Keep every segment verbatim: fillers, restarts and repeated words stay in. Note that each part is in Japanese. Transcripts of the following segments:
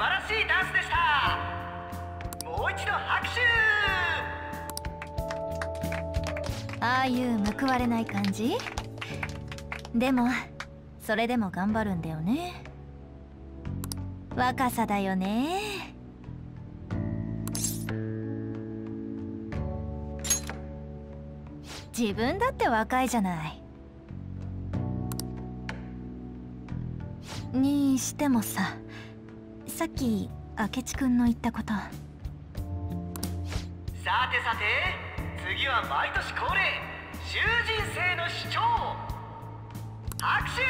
晴らしいダンスでした。もう一度拍手。 ああいう報われない感じ。でもそれでも頑張るんだよね。若さだよね。自分だって若いじゃない。にしてもさ、さっき明智くんの言ったこと。 さてさて、次は毎年恒例囚人生の主張。拍手。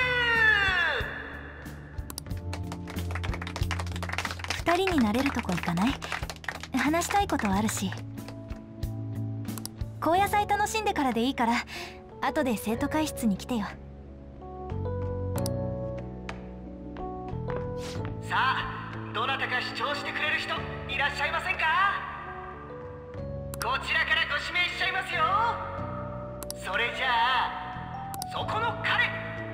二人になれるとこ行かない？話したいことあるし。高野菜楽しんでからでいいから、後で生徒会室に来てよ。 さあ、どなたか主張してくれる人いらっしゃいませんか？こちらからご指名しちゃいますよ。それじゃあ、そこの彼、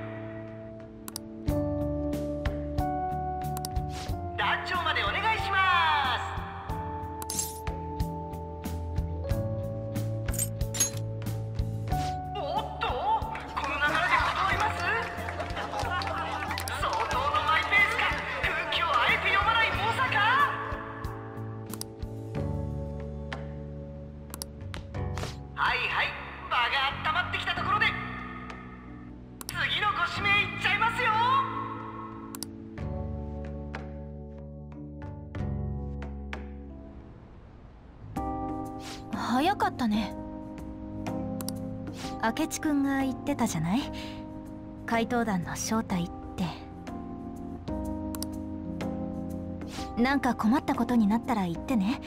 団長までお願いします。おっと、この流れで断ります？相当のマイペースか、空気をあえて読まない猛者か？はいはい、場が温まってきたところで次のご指名いっちゃいますよ。 早かったね。明智くんが言ってたじゃない、怪盗団の正体って。なんか困ったことになったら言ってね。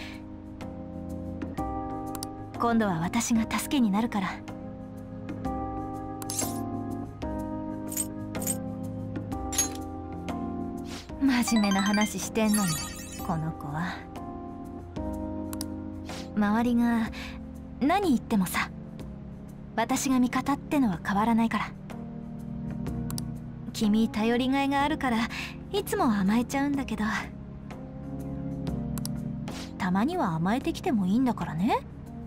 今度は私が助けになるから。真面目な話してんのに、この子は。周りが何言ってもさ、私が味方ってのは変わらないから。君頼りがいがあるからいつも甘えちゃうんだけど、たまには甘えてきてもいいんだからね。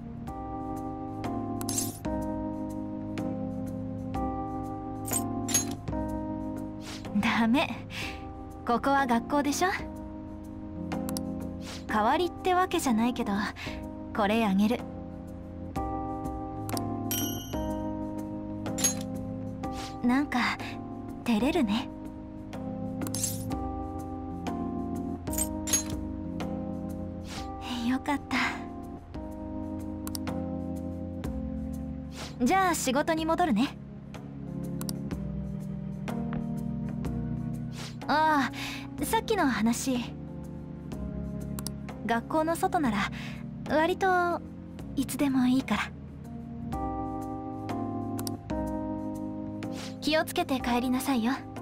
ダメ、ここは学校でしょ。代わりってわけじゃないけど、これあげる。なんか照れるね。よかった。じゃあ仕事に戻るね。ああ、さっきの話、学校の外なら割といつでもいいから。気をつけて帰りなさいよ。